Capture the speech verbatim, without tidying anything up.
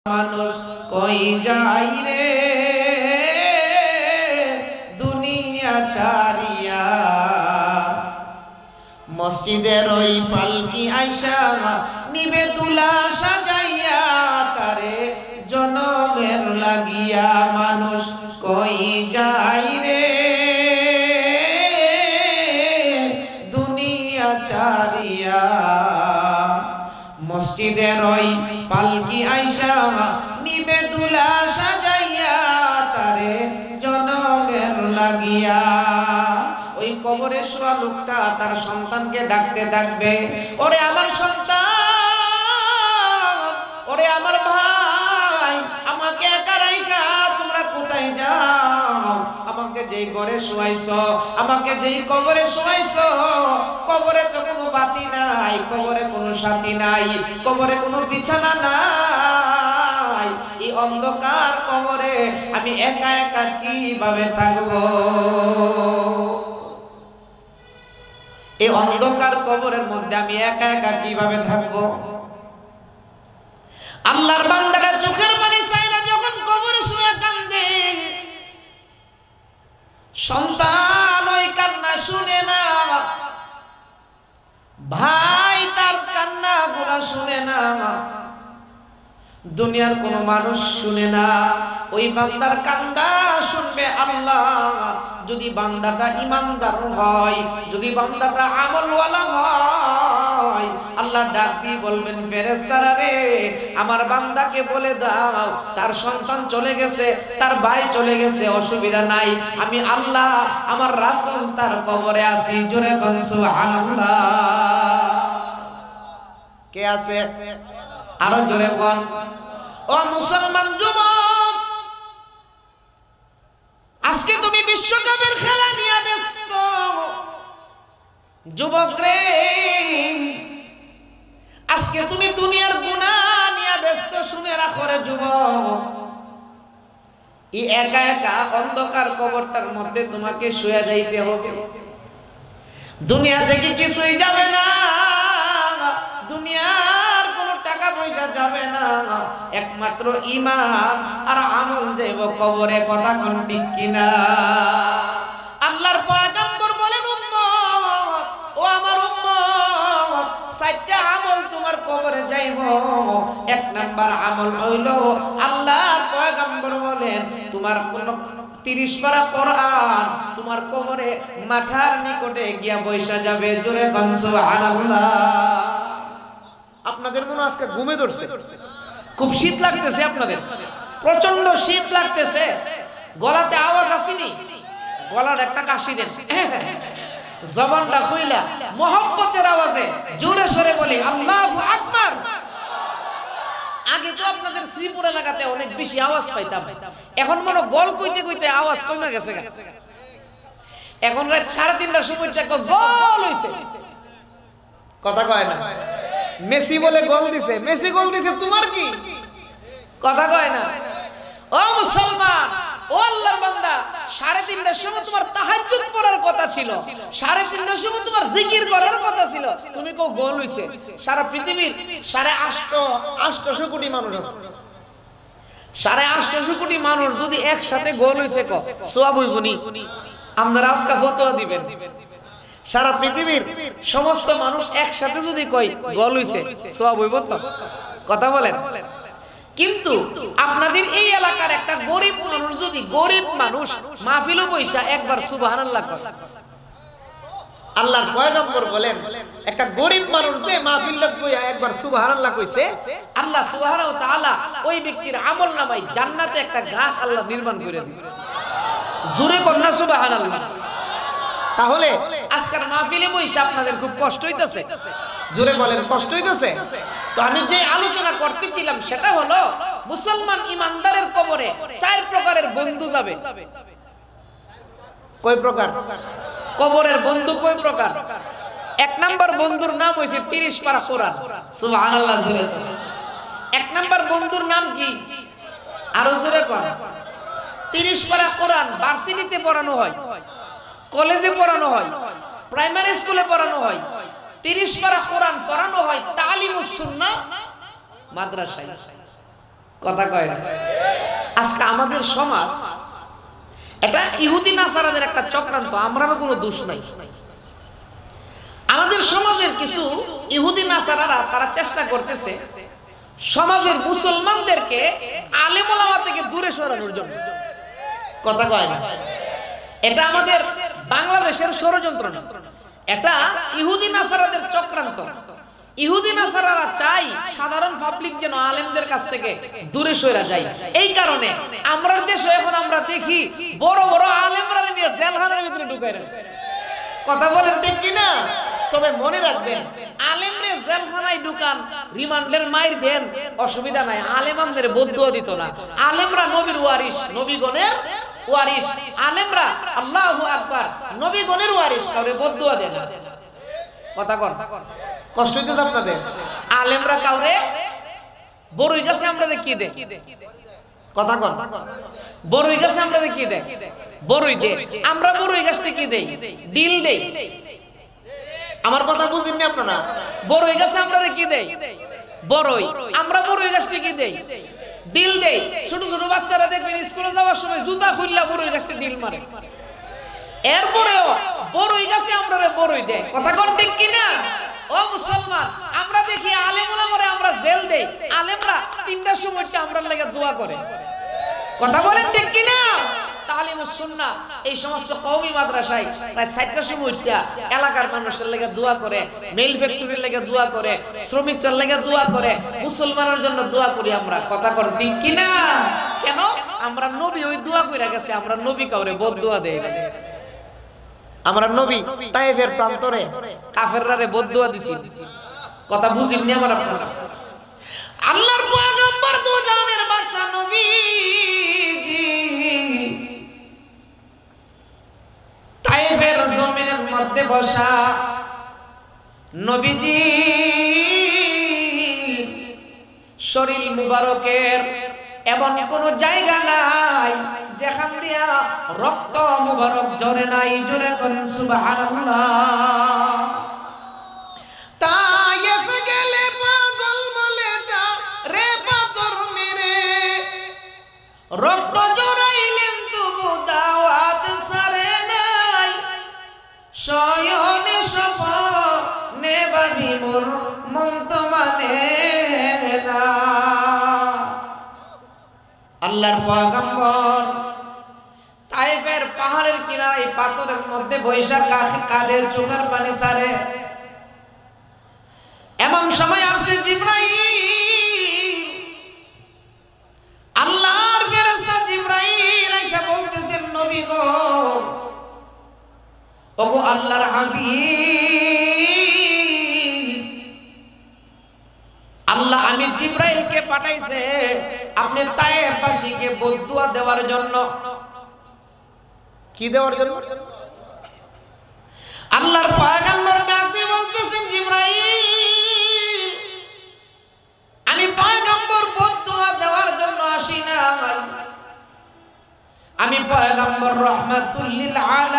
মানুষ কই যাই রে দুনিয়া ছাড়িয়া মসজিদের ওই পালকি আইসা নিবে তুলা সাজাইয়া তারে জনমের লাগিয়া মানুষ কই যাই রে দুনিয়া ছাড়িয়া মসজিদের ওই পালকি আইসা নিবে তুলা সাজাইয়া তারে জনমের লাগিয়া ওই কবরে শোয়া লোকটা তার সন্তানকে ডাকতে ডাকবে ওরে আমার সন্তান ওরে আমার ভাই আমাকে একা রাইখা তোমরা কোথায় যাও আমাকে যেই ঘরে শোয়াইছো আমাকে যেই কবরে শোয়াইছো কবরে তো কোনো বাতি নাই কবরে কোনো সাথী নাই কবরে কোনো বিছানা নাই এই অন্ধকার কবরে আমি একা একা কিভাবে থাকবো এই অন্ধকার কবরের মধ্যে আমি একা একা কিভাবে থাকবো আল্লাহর বান্দারা চোখের পানি চাইরা যখন কবরে শুয়ে কান্দে সন্তান ওই কান্না শুনে না ভাই তার কান্না গুলা শুনে না দুনিয়ার কোন মানুষ শুনে না ওই বান্দার কান্না শুনবে আল্লাহ যদি বান্দাটা ইমানদার হয় যদি বান্দাটা আমলওয়ালা হয় আল্লাহ ডাক দিয়ে বলবেন ফেরেশতারা রে আমার বান্দাকে বলে দাও তার সন্তান চলে গেছে তার ভাই চলে গেছে অসুবিধা নাই আমি আল্লাহ আমার রাসূল তার কবরে আছি জোরে কোন সুবহানাল্লাহ কে আছে আরো জোরে কোন ও মুসলমান যুবক আজকে তুমি বিশ্বকাপের খেলা নিয়ে ব্যস্ত যুবক রে আজকে তুমি দুনিয়ার গুনাহ নিয়ে ব্যস্ত শুনে রাখো রে যুবক এই একা একা অন্ধকার কবরটার মধ্যে তোমাকে শুয়ে যাইতে হবে দুনিয়া থেকে কিছুই যাবে না দুনিয়ার কোনো টাকা পয়সা যাবে না একমাত্র ঈমান আর আমল যাইব কবরে কথা কোন ঠিক কিনা আল্লাহর পয়গম্বর বলেন উম্মত ও আমার উম্মত সাতটা আমল তোমার কবরে যাইব এক নাম্বার আমল হইল আল্লাহর পয়গম্বর বলেন তোমার কোন তিরিশ পারা কোরআন তোমার কবরে মাথার নিকটে গিয়া বৈশা যাবে জোরে কোন সুবহানাল্লাহ আপনাদের মনে আজকে ঘুমে ধরছে খুব শীত লাগতেছে আপনাদের প্রচন্ড শীত লাগতেছে গলাতে আওয়াজ আসেনি গলার একটা কাশি দেন জবানটা খুইলা মোহাব্বতের আওয়াজে জোরে সরে বলি আল্লাহু আকবার আগে তো আপনাদের শ্রীপুর এলাকাতে অনেক বেশি আওয়াজ পাইতাম এখন মনে গল কইতে কইতে আওয়াজ কমে গেছে এখন রাত সাড়ে তিনটার সময় একটা গোল হইছে কথা কয় না মেসি বলে গোল দিছে মেসি গোল দিছে তোমার কি কথা কয় না ও মুসলমান ও আল্লাহর বান্দা সাড়ে তিনটার সময় তোমার তাহাজ্জুদ পড়ার কথা ছিল সাড়ে তিনটার সময় তোমার জিকির করার কথা ছিল তুমি কো গোল হইছে সারা পৃথিবীর সাড়ে আটশো আটশো কোটি মানুষ আছে সাড়ে আটশো কোটি মানুষ যদি একসাথে গোল হইছে কো সওয়াব হইবনি আপনারা আজকে ফতোয়া দিবেন সারা পৃথিবীর সমস্ত মানুষ একসাথে যদি কয় গোল হইছে সওয়াব হইব তো কথা বলেন কিন্তু আপনাদের এই এলাকার একটা গরিব মানুষ যদি গরিব মানুষ মাহফিলে বইসা একবার সুবহানাল্লাহ কয় আল্লাহর পয়গম্বর বলেন একটা গরিব মানুষ যে মাহফিলত বইয়া একবার সুবহানাল্লাহ কইছে আল্লাহ সুবহানাহু ওয়া তাআলা ওই ব্যক্তির আমলনামায় জান্নাতে একটা গাছ আল্লাহ নির্মাণ করে দিবেন জোরে কন্যা সুবহানাল্লাহ তাহলে আজকের মাহফিলে বইসা আপনাদের খুব কষ্ট হইতাছে জোরে বলেন কষ্ট হইতাছে তো আমি যে আলোচনা করতেছিলাম সেটা হলো মুসলমান ইমানদারের কবরে চার প্রকারের বন্ধু যাবে কয় প্রকার কবরের বন্ধু কয় প্রকার এক নাম্বার বন্ধুর নাম হইছে তিরিশ পারা কোরআন সুবহানাল্লাহ জোরে এক নাম্বার বন্ধুর নাম কি আরো জোরে কোন তিরিশ পারা কোরআন ভার্সিটিতে পড়ানো হয় কলেজে পড়ানো হয় প্রাইমারি স্কুলে পড়ানো হয় তিরিশ পারা কোরআন পড়ানো হয় তালিমুস সুন্নাহ মাদ্রাসায় কথা কয় না। আজকে আমাদের সমাজ এটা ইহুদি নাসারাদের একটা চক্রান্ত, আমরারও কোনো দোষ নাই। আমাদের সমাজের কিছু ইহুদি নাসারারা তারা চেষ্টা করতেছে সমাজের মুসলমানদেরকে আলেম ওলামা থেকে দূরে সরানোর জন্য। কথা কয় না। এটা আমাদের বাংলাদেশের ষড়যন্ত্র না, এটা ইহুদি নাসারাদের চক্রান্ত। ইহুদি নাসারারা চাই সাধারণ পাবলিক যেন আলেমদের কাছ থেকে দূরে সরে যায়। এই কারণে আমরা দেশে এখন আমরা দেখি বড় বড় আলেমরা নিয়ে জেলখানার ভিতরে ঢুকায় রাখছে। কথা বলেন ঠিক কিনা? তবে মনে রাখবেন, আলেমরে জেলখানায় ঢুকান, রিমান্ডের মাইর দেন, অসুবিধা নাই, আলেমদের বদদুয়া দিত না। আলেমরা নবীর ওয়ারিস, নবীগণের ওয়ারিস। আলেমরা আল্লাহু আকবার, নবীগণের ওয়ারিস, কাউরে বদদুয়া দেন না। কথা কন, কষ্ট হইতেছে আপনাদের? আলেমরা কাউরে বড়ই গাছে আমরা কি দেই? কথা কন, বড়ই গাছে আমরা কি দেই? বড়ই দেই। আমরা বড়ই গাছতে কি দেই? ডিল দেই। আমার কথা বুঝেননি আপনারা? বড়ই গাছে আমরা কি দেই? বড়ই। আমরা বড়ই গাছতে কি দেই? ডিল দেই। ছোট ছোট বাচ্চারা দেখবেন স্কুলে যাওয়ার সময় জুতা খুললা বড়ই গাছতে ডিল মারে। এরপরেও বড়ই গাছে আমরা বড়ই দেই। কথা কোন ঠিক কিনা? ও মুসলমান, আমরা দেখি আলেম ওলামারে আমরা জেল দেই, আলেমরা তিনটার সময় আমরা লাগা দোয়া করে। কথা বলেন ঠিক কিনা? তালিমুস সুন্নাহ এই সমস্ত কওমি মাদ্রাসায় প্রায় চারটার সময় এলাকার মানুষের লাগা দোয়া করে, মেল ফ্যাক্টরির লাগা দোয়া করে, শ্রমিকদের লাগা দোয়া করে, মুসলমানের জন্য দোয়া করি আমরা। কথা কোন ঠিক কিনা? কেন? আমরা নবী ওই দোয়া কইরা গেছে, আমরা নবী কাউরে বদদুয়া দেই না। আমরা নবী তায়েফের প্রান্তরে কাফেররারে বদদুয়া দিছি। কথা বুঝিননি আমার আপনারা? আল্লাহর পয়গম্বর দু জাহানের বাদশা নবীজি তায়েফের জমিনের মধ্যে বসা, নবীজি শরীর মুবারকের এমন কোন জায়গা নাই যেখান দিয়া রক্ত মুবারক ঝরে নাই। জোরে করেন সুবহানাল্লাহ। তায়েফ গেলে পাগল বলে দা রে পাথর মেরে, রক্ত জড়াইলেন তবু দাওয়াত ছাড়ে নাই, শয়নে স্বপ্নে বাণী মোর মন তো মানে না। আল্লাহর পয়গম্বর তায়েফের পাহাড়ের কিনারায় পাথরের মধ্যে বৈশা কাদের চোখের পানি ছাড়ে। এমন সময় আসে জিবরাইল, আল্লাহর ফেরেশতা জিবরাইল এসে বলতেছেন, নবী গো, ওগো আল্লাহর হাবিব, আল্লাহ আমি জিবরাইলকে পাঠাইছে আপনি তায়েফবাসীকে বদদুয়া দেওয়ার জন্য। কি দেওয়ার জন্য? আল্লাহর পয়গম্বর ডাক দিয়ে বলতেছেন, জিবরাইল আমি পয়গম্বর বদদুয়া দেওয়ার জন্য আসি না, আমি পয়গম্বর রাহমাতুল লিল আলামিন